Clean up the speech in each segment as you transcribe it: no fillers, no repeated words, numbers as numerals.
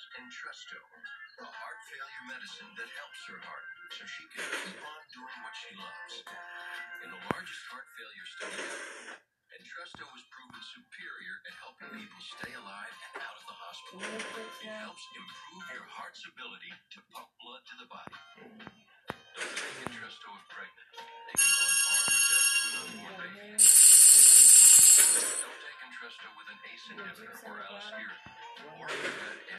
Entresto, a heart failure medicine that helps her heart so she can keep on doing what she loves. In the largest heart failure study ever, Entresto was proven superior at helping people stay alive and out of the hospital. It helps improve your heart's ability to pump blood to the body. Don't take Entresto if pregnant. It can cause harm or death to an unborn baby. Don't take Entresto with an ACE inhibitor or allospirin, or if you've had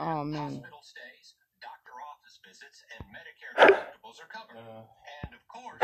Oh man. Hospital stays, doctor office visits, and Medicare deductibles are covered. And of course...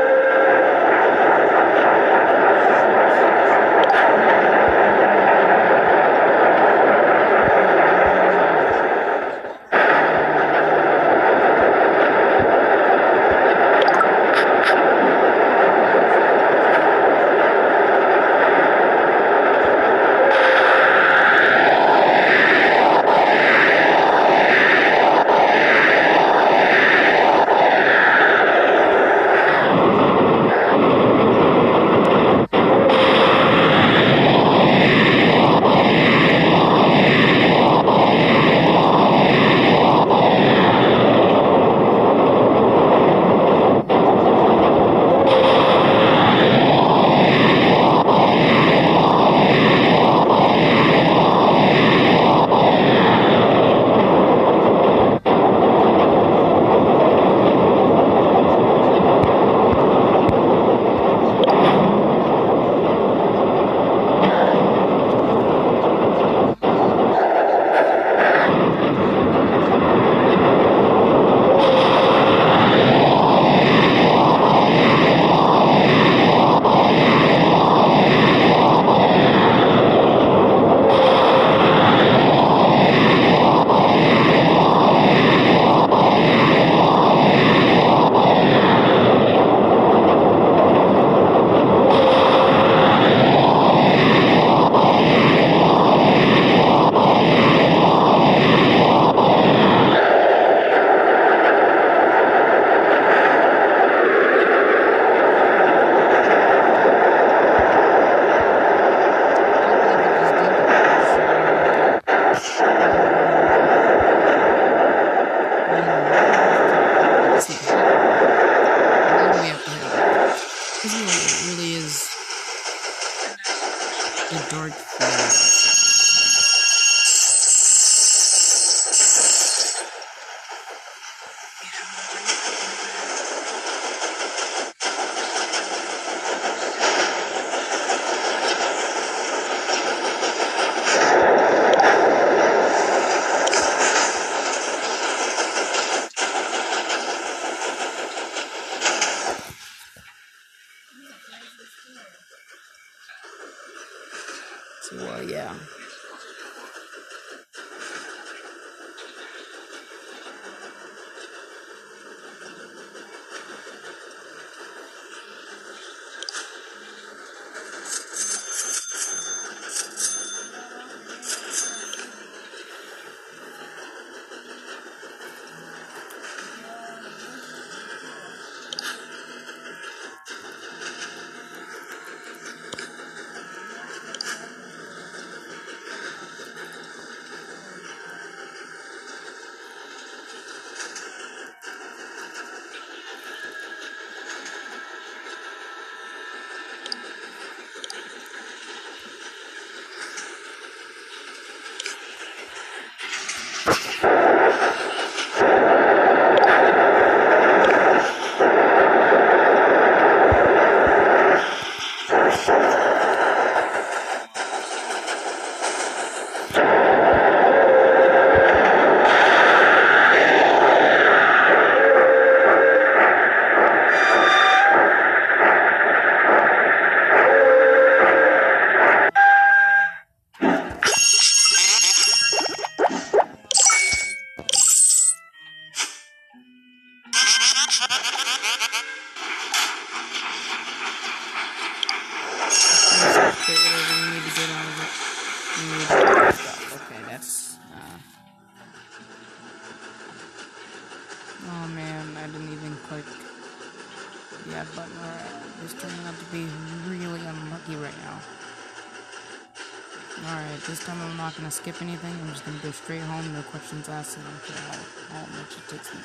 So, yeah. Okay, that's, oh man, I didn't even click the add button. Alright, this turning out to be really unlucky right now. Alright, this time I'm not gonna skip anything. I'm just gonna go straight home, no questions asked, and I don't care how much it takes me.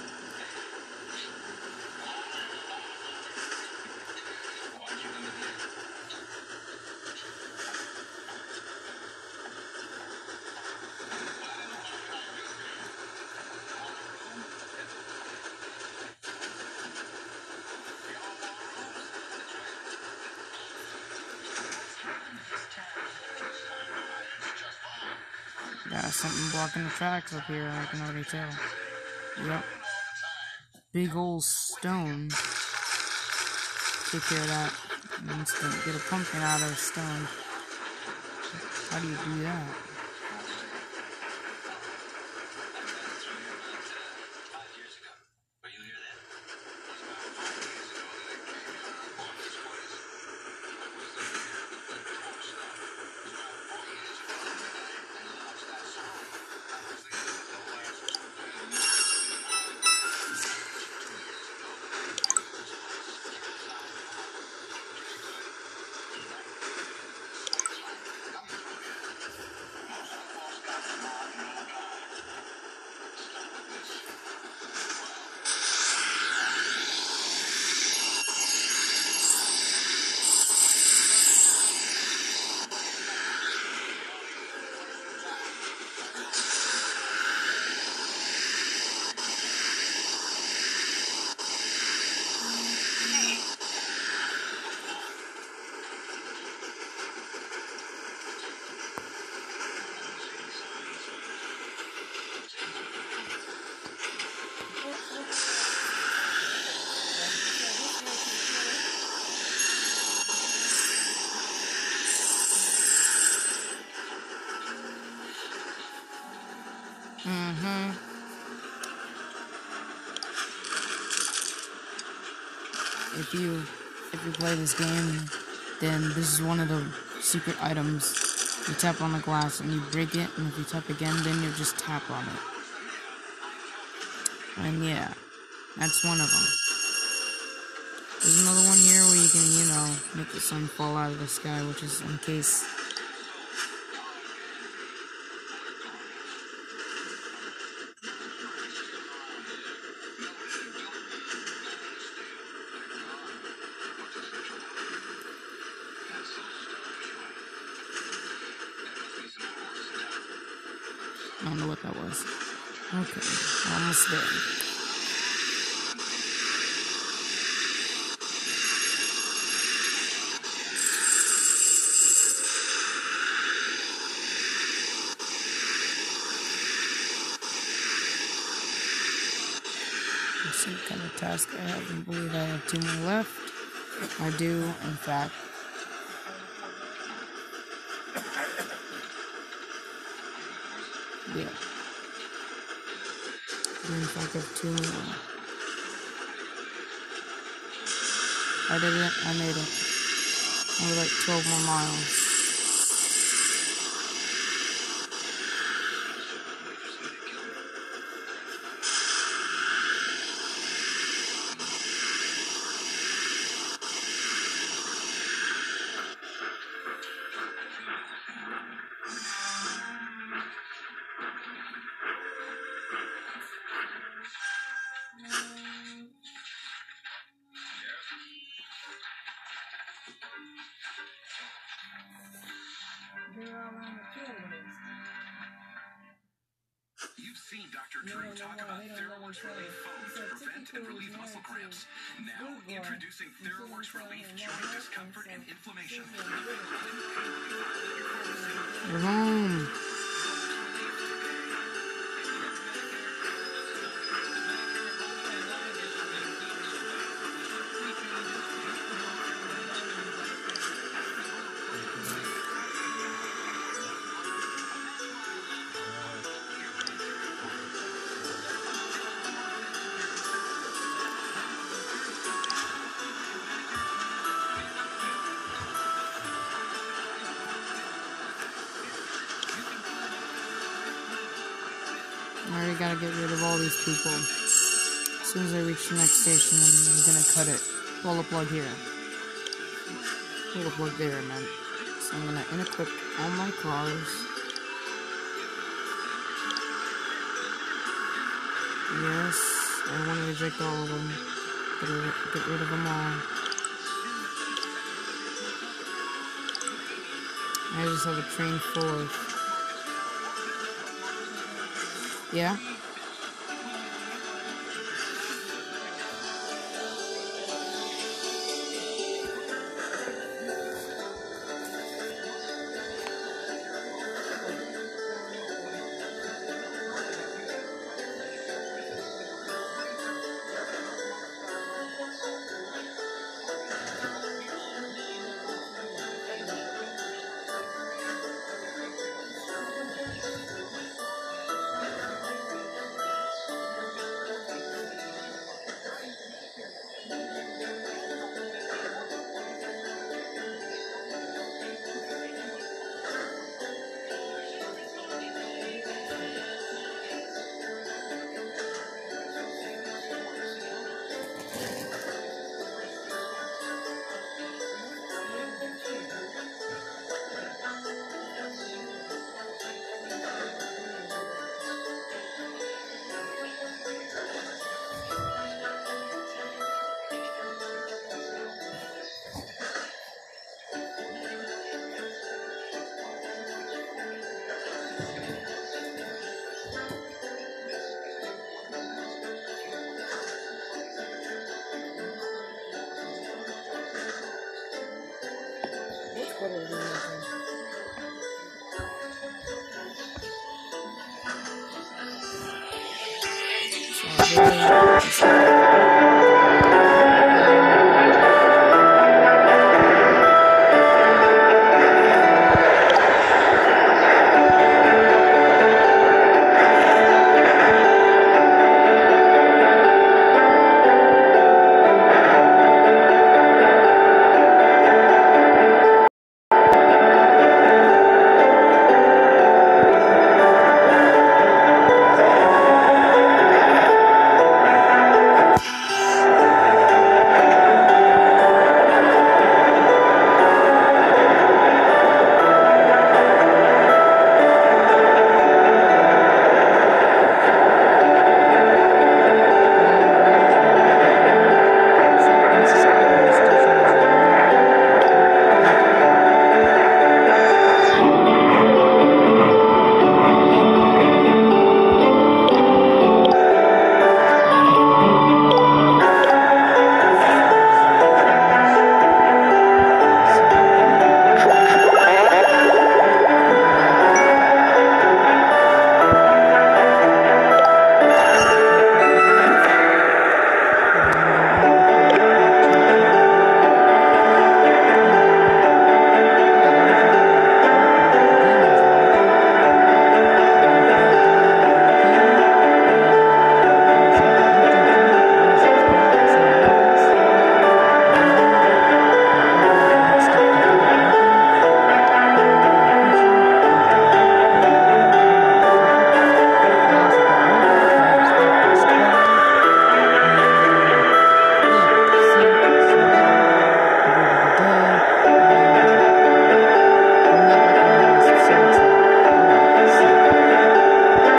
Got something blocking the tracks up here, I can already tell. Yep. Big ol' stone. Take care of that. Instant. Get a pumpkin out of a stone. How do you do that? If you play this game, then this is one of the secret items. You tap on the glass and you break it, and if you tap again, then you just tap on it. And yeah, that's one of them. There's another one here where you can, make the sun fall out of the sky, which is in case. I don't know what that was. Okay, almost there. Let's see what kind of task I have. I believe I have 2 more left. I do, in fact. Yeah. In fact, I have 2 more. I did it. I made it. Only like 12 more miles. You've seen Dr. Drew talk about TheraWorks Relief foam to prevent and relieve muscle cramps. Now, introducing TheraWorks Relief joint discomfort and inflammation. We're home. I already gotta get rid of all these people. As soon as I reach the next station, I'm gonna cut it. Pull the plug here. Pull the plug there, man. So I'm gonna unequip all my cars. Yes, I want to reject all of them. Get rid of them all. I just have a train full of... Yeah? vacation.